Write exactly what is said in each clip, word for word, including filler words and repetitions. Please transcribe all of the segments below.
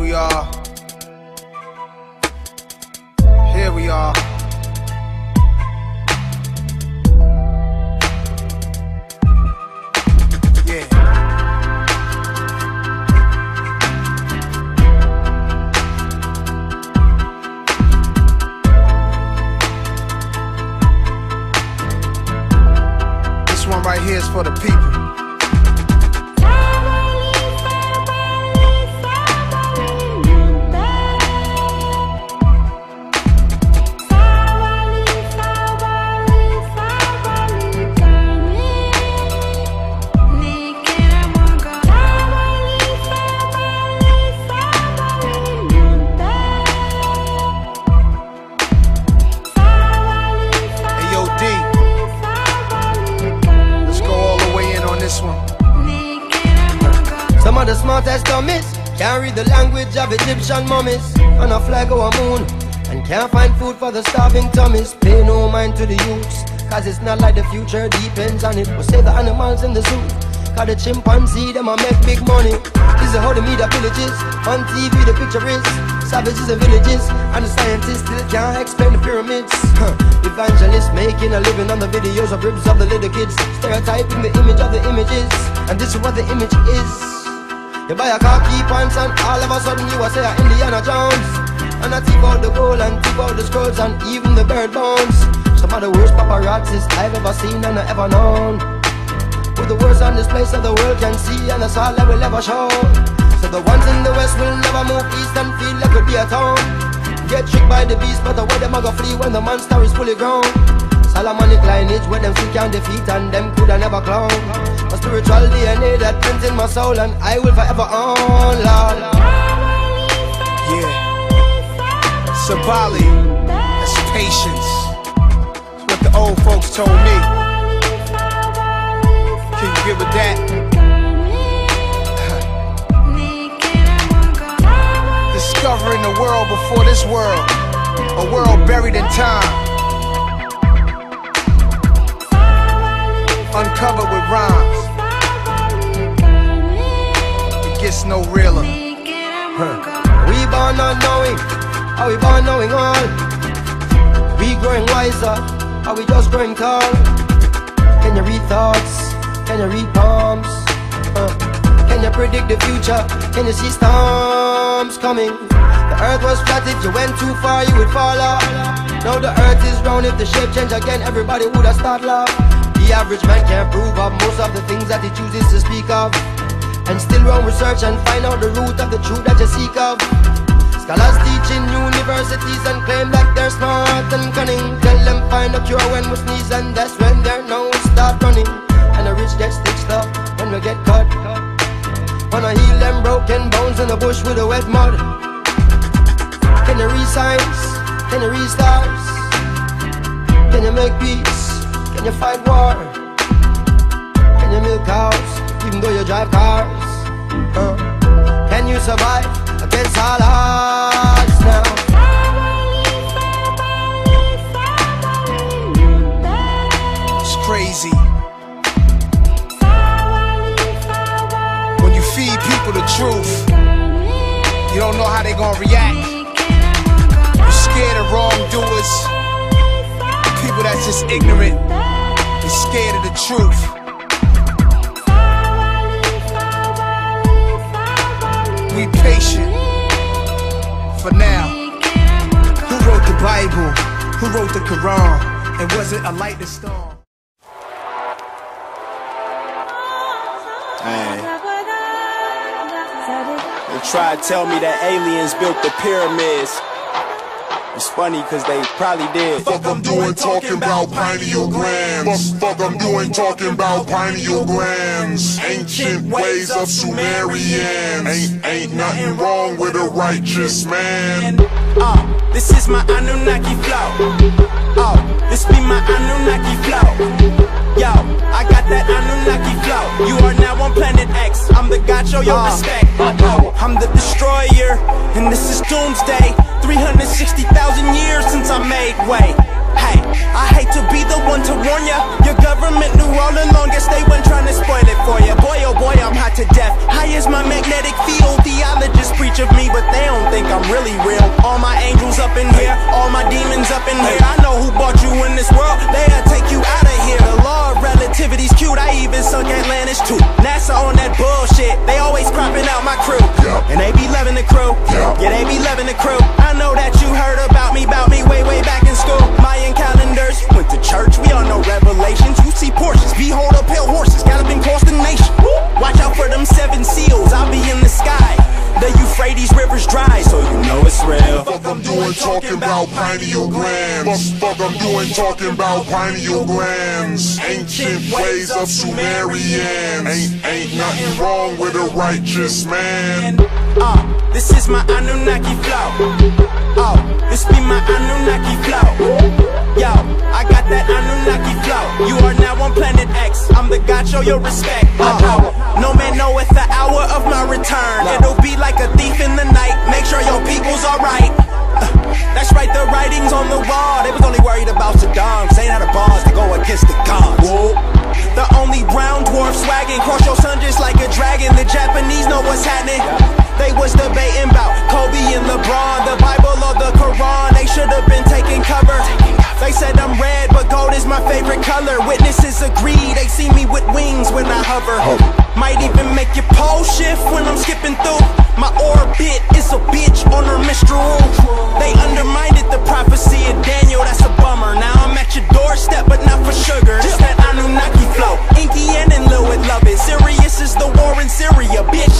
we are. Here we are. Yeah. This one right here is for the people. Some of the smartest dummies can't read the language of Egyptian mummies on a flag or a moon, and can't find food for the starving tummies. Pay no mind to the youths, cause it's not like the future depends on it. We'll save the animals in the zoo, cause the chimpanzee them a make big money. This is how the media villages, on T V the picture is savages and villages, and the scientists still can't explain the pyramids. Huh. Evangelists making a living on the videos of ribs of the little kids, stereotyping the image of the images, and this is what the image is. You buy a car, key pants, and all of a sudden you are say a Indiana Jones, and I tip out the gold and tip out the scrolls and even the bird bones. Some of the worst paparazzis I've ever seen and I ever known, with the worst on display so the world can see, and that's all I will ever show. So the ones in the west will never move east and feel like it'll be a town. Get tricked by the beast, but the way them a go flee when the monster is fully grown. Solomonic lineage where them still can't defeat and them coulda never clown. A spiritual D N A that prints in my soul and I will forever own, Lord. Yeah. Sabali, that's patience. That's what the old folks told me. Can you get with that? Discovering the world before this world, a world buried in time, uncovered with rhymes. It gets no realer. Huh. We born not knowing, are we born knowing all? We growing wiser, are we just growing tall? Can you read thoughts? Can you read palms? Uh. Can you predict the future? Can you see storms coming? The earth was flat, if you went too far you would fall off. Now the earth is round, if the shape change again everybody would have started laugh. The average man can't prove up most of the things that he chooses to speak of, and still run research and find out the root of the truth that you seek of. Scholars teach in universities and claim that they're smart and cunning. Tell them find a cure when we sneeze, and that's when their nose start running. And the rich get stitched up when we get cut. Wanna heal them broken bones in the bush with the wet mud. Can you read signs? Can you read stars? Can you make peace? Can you fight war? Can you milk cows even though you drive cars? Uh, can you survive against all odds now? It's crazy. When you feed people the truth, you don't know how they gonna react. You're scared of wrongdoers, people that's just ignorant. You're scared of the truth. Be patient for now. Who wrote the Bible? Who wrote the Quran? And was it a light that storm? Hey. They try to tell me that aliens built the pyramids. It's funny cause they probably did. Fuck I'm doing talking about pineal glands. Fuck, fuck I'm doing talking about pineal glands. Ancient ways of Sumerians. Ain't, ain't nothing wrong with a righteous man. Uh, this is my Anunnaki flow. Oh, this be my Anunnaki flow. Yo, I got that Anunnaki flow. You are now on planet X. I'm the god, show your uh, respect. Uh, I'm the destroyer, and this is doomsday. three hundred sixty thousand years since I made way. Hey, I hate to be the one to warn ya. Your government knew all along, guess they weren't trying to spoil it for ya. Boy, oh boy, I'm hot to death. High as my magnetic field. Theologists preach of me, but they I'm really real. All my angels up in here, all my demons up in here. I know who brought you in this world, they'll take you out of here. The law of relativity's cute, I even sunk Atlantis too. NASA on that bullshit, they always cropping out my crew. And they be loving the crew, yeah, they be loving the crew. I know that you heard about me, about me way, way back in school. Mayan calendars, went to church, we all know revelations. You see Porsches, behold a pale horses, got up and cross the nation. Watch out for them seven seals, I'll be in the sky. The Euphrates River's dry, so you know it's real. Fuck I'm doing talking about pineal glands. Fuck, fuck I'm doing talking about pineal glands. Ancient ways of Sumerians. Ain't, ain't nothing wrong with a righteous man. Uh, this is my Anunnaki flow. Oh, this be my Anunnaki flow. Yo, I got that Anunnaki flow. You are now on planet X, I'm the God, show your respect. Uh, no man knoweth the hour of my return. It'll be like a thief in the night, make sure your people's alright. uh, That's right, the writings on the wall. They was only worried about Saddam, cause they ain't had the bars to go against the gods. Whoa. The only brown dwarf swagging, cross your son just like a dragon. The Japanese know what's happening. They was debating about Kobe and LeBron, the Bible or the Quran. They should have been taking cover. They said I'm red, but gold is my favorite color. Witnesses agree, they see me with wings when I hover. Might even make your pole shift when I'm skipping through. My orbit is a bitch on her menstrual. They undermined the prophecy of Daniel, that's a bummer. Now I'm at your doorstep, but not for sugar. It's that Anunnaki flow. Inky and Lil would love it. Sirius is the war in Syria, bitch.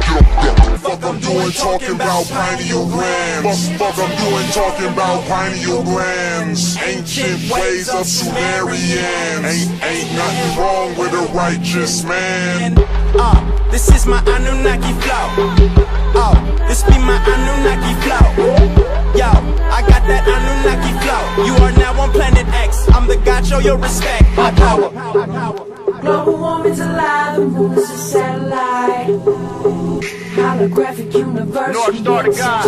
Fuck I'm doing talking about pineal glands. Fuck, fuck I'm doing talking about pineal glands. Ancient ways of Sumerians. Ain't, ain't nothing wrong with a righteous man. Uh, this is my Anunnaki flow. Oh, this be my Anunnaki flow. Yo, I got that Anunnaki flow. You are now on planet X, I'm the God, show your respect. My power. Global warming's alive, the moon is a satellite. Holographic universe. North Star to God.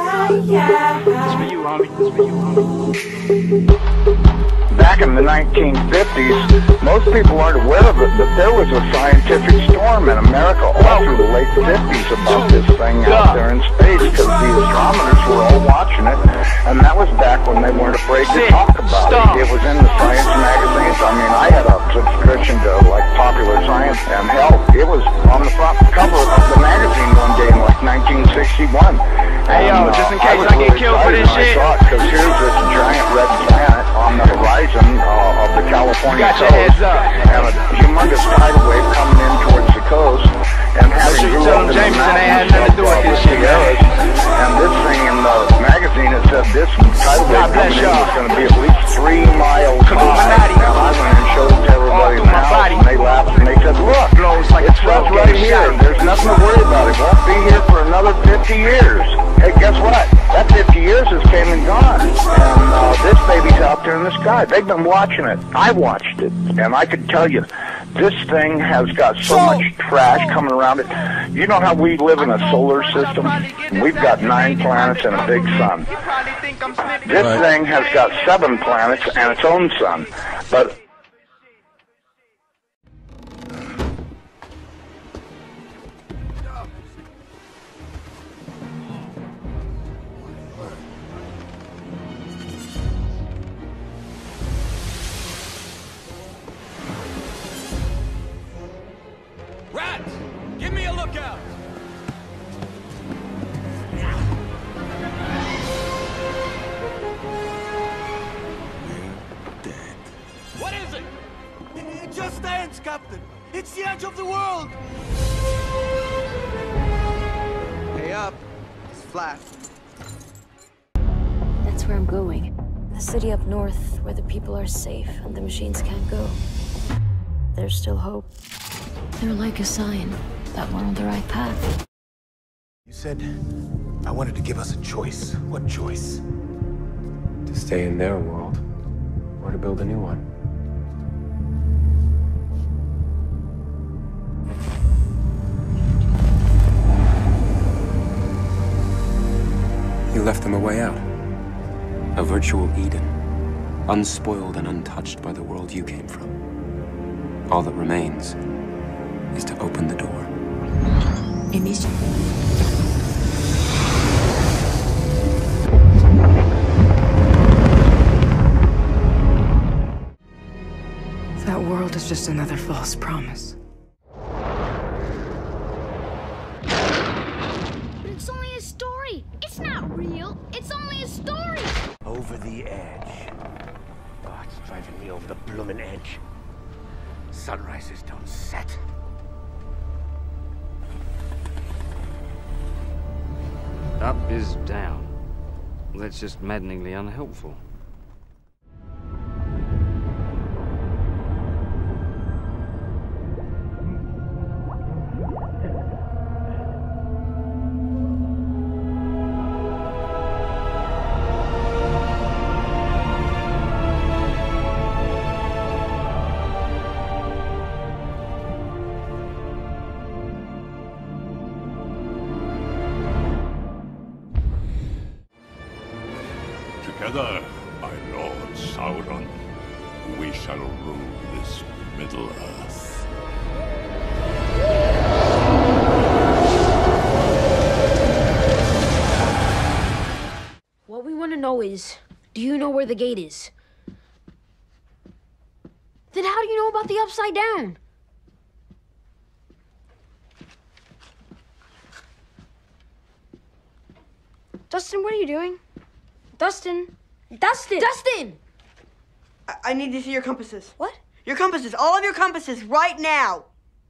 This for you, homie. This for you, homie. Back in the nineteen fifties, most people aren't aware of it, but there was a scientific storm in America all through the late fifties about this thing out there in space, because the astronomers were all watching it, and that was back when they weren't afraid to talk about it. It was in the science magazines. I mean, I had a subscription to, like, Popular Science, and hell, it was on the front cover of the magazine one day in, like, nineteen sixty-one. Hey, yo, and, just in uh, case I, I get really killed for this shit. Because here's this giant red planet on the horizon uh, of the California Got your coast, heads up. and a humongous tidal wave coming in towards the coast, and having sure you grew tell up them in the Jameson ain't had mountains nothing to do of, with uh, this shit, man. Sierras, and this thing in the magazine, it said this tidal wave God bless coming in y'all. was going to be at least three miles high. Illuminati. And I went and showed it to everybody through my now, body. and they laughed and they said, look, Blows like it a says twelve right gauge here, shot. there's nothing to worry about. It won't be here for another fifty years. Hey, guess what? That fifty years has came and gone. And uh, this baby's out there in the sky. They've been watching it. I watched it. And I can tell you, this thing has got so much trash coming around it. You know how we live in a solar system? We've got nine planets and a big sun. This Right. thing has got seven planets and its own sun. But Rats! Give me a lookout! What is it? It just stands, Captain. It's the edge of the world. Hey up. It's flat. That's where I'm going. The city up north, where the people are safe and the machines can't go. There's still hope. They're like a sign that we're on the right path. You said I wanted to give us a choice. What choice? To stay in their world, or to build a new one. You left them a way out. A virtual Eden, unspoiled and untouched by the world you came from. All that remains is to open the door. It means is just another false promise. But it's only a story. It's not real. It's only a story. Over the edge. Oh, it's driving me over the bloomin' edge. Sunrises don't set. Up is down. That's just maddeningly unhelpful. Together, my lord Sauron, we shall rule this Middle-earth. What we want to know is, do you know where the gate is? Then how do you know about the Upside Down? Dustin, what are you doing? Dustin! Dustin! Dustin! I, I need to see your compasses. What? Your compasses. All of your compasses right now.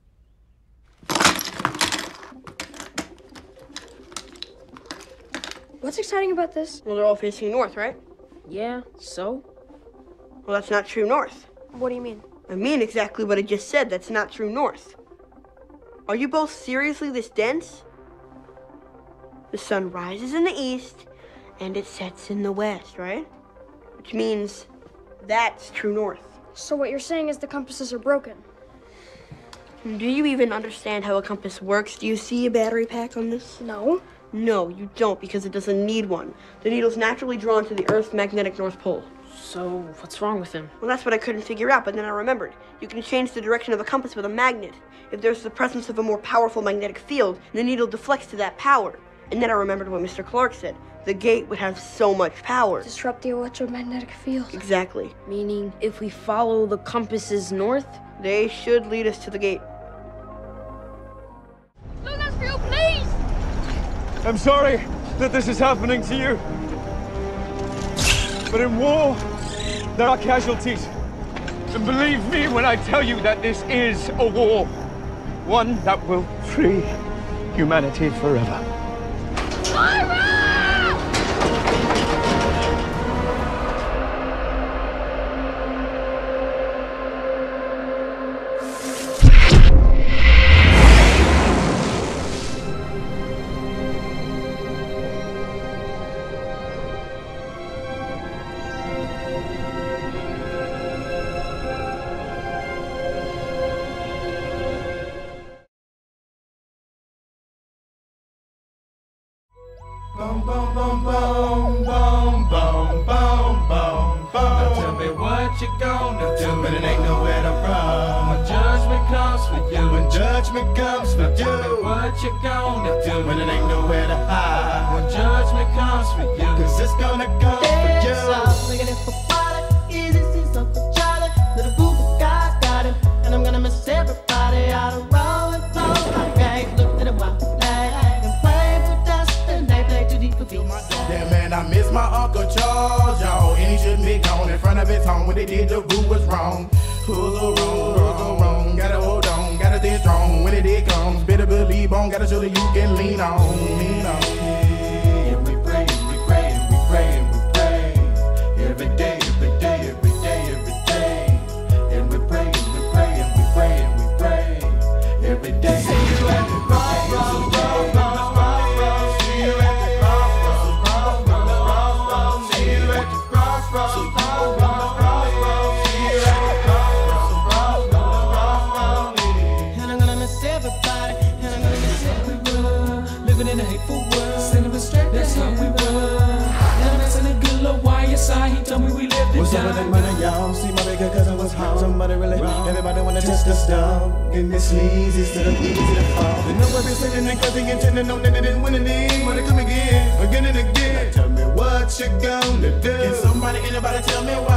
What's exciting about this? Well, they're all facing north, right? Yeah, so? Well, that's not true north. What do you mean? I mean exactly what I just said. That's not true north. Are you both seriously this dense? The sun rises in the east, and it sets in the west, right? Which means that's true north. So what you're saying is the compasses are broken? Do you even understand how a compass works? Do you see a battery pack on this? No. No, you don't, because it doesn't need one. The needle's naturally drawn to the Earth's magnetic North Pole. So what's wrong with him? Well, that's what I couldn't figure out, but then I remembered. You can change the direction of a compass with a magnet. If there's the presence of a more powerful magnetic field, the needle deflects to that power. And then I remembered what Mister Clark said. The gate would have so much power. Disrupt the electromagnetic field. Exactly. Meaning, if we follow the compasses north, they should lead us to the gate. Lunasville, please! I'm sorry that this is happening to you. But in war, there are casualties. And believe me when I tell you that this is a war. One that will free humanity forever. Boom, boom, boom, boom, boom, boom, boom, boom, boom. Now tell me what you gonna do when it ain't nowhere to run. When judgment comes for you. When judgment comes for you. Tell me what you gonna do when it ain't nowhere to hide. When judgment comes for you. Cause it's gonna come for you. Stop making it for Wally. Easy, see something Charlie. Little boo boo guy got him. And I'm gonna miss everybody out of rolling phone. My gang looked at him while flag and played with dust. And they played too deep for beats. Yeah, man, I miss my Uncle Charles, y'all. And he shouldn't be gone in front of his home. When they did, the boo was wrong. Who's so wrong, who's so wrong. Gotta hold on, gotta stay strong. When it did comes, better believe on. Gotta show that you can lean on, lean on. And we pray, and we pray, and we pray, and we pray. Every day, every day, every day, every day. And we pray, and we pray, and we pray, and we pray. Every day. See you at the crossroads, crossroads, crossroads. See you at the crossroads, crossroads, crossroads. See you at the crossroads, crossroads, crossroads. See you at the crossroads, crossroads, crossroads. And I'm gonna miss everybody, and I'm gonna miss everyone. Living in a hateful world, sending us straight, that's how we were. And I'm missing a good little Y S I, he told me we lived it. What's up with that money, y'all? See my bigger cousin was home. Somebody really wrong. Everybody wanna test us down. Getting this sleazy, instead of easy to fall. The number been sitting there cause he intended know that they didn't win any. Wanna come again, again and again. Now tell me what you gonna do. Can somebody, anybody tell me what